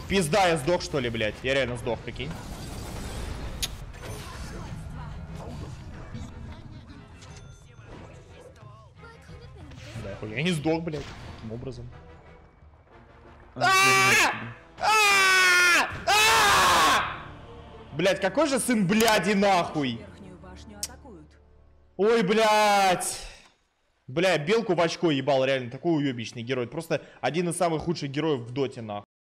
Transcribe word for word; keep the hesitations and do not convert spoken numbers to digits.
Пизда, я сдох, что ли, блядь? Я реально сдох, прикинь. Да, хуй, я не сдох, блядь. Каким образом? Блядь, какой же сын бляди нахуй? Ой, блядь. Бля, белку в очко ебал, реально, такой уебищный герой. Просто один из самых худших героев в доте, нахуй.